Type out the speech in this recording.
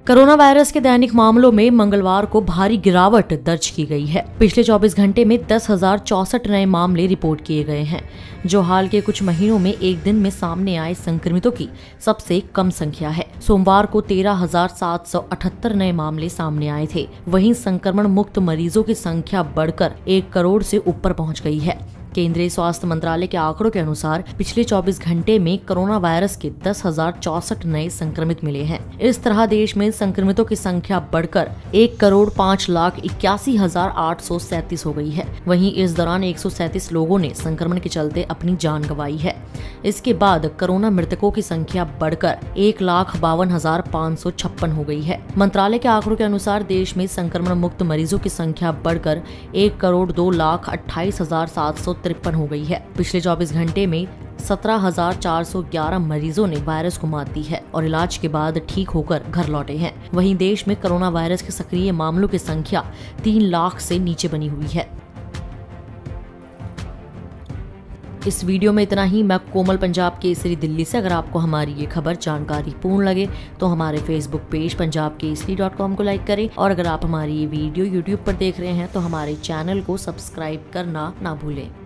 Corona virus के दैनिक मामलों में मंगलवार को भारी गिरावट दर्ज की गई है। पिछले 24 घंटे में 10,064 नए मामले रिपोर्ट किए गए हैं, जो हाल के कुछ महीनों में एक दिन में सामने आए संक्रमितों की सबसे कम संख्या है। सोमवार को 13,778 नए मामले सामने आए थे। वहीं संक्रमण मुक्त मरीजों की संख्या बढ़कर 1 करोड़ से ऊपर पहुंच गई है। केंद्रीय स्वास्थ्य मंत्रालय के आंकड़ों के अनुसार पिछले 24 घंटे में कोरोना वायरस के 10,064 नए संक्रमित मिले हैं। इस तरह देश में संक्रमितों की संख्या बढ़कर 1,05,81,837 हो गई है। वहीं इस दौरान 137 लोगों ने संक्रमण के चलते अपनी जान गंवाई है। इसके बाद कोरोना मृतकों की संख्या बढ़कर 1,52,556 हो गई है। मंत्रालय के आंकड़ों के अनुसार देश में संक्रमण मुक्त मरीजों की संख्या बढ़कर 1,02,28,753 हो गई है। पिछले 24 घंटे में 17,411 मरीजों ने वायरस को मात दी है और इलाज के बाद ठीक होकर घर लौटे हैं। वहीं देश में कोरोना वायरस के सक्रिय मामलों की संख्या 3 लाख से नीचे बनी हुई है। इस वीडियो में इतना ही। मैं कोमल, पंजाब केसरी, दिल्ली से। अगर आपको हमारी ये खबर जानकारी पूर्ण लगे तो हमारे फेसबुक पेज punjabkesari.com को लाइक करें, और अगर आप हमारी ये वीडियो यूट्यूब पर देख रहे हैं तो हमारे चैनल को सब्सक्राइब करना ना भूलें।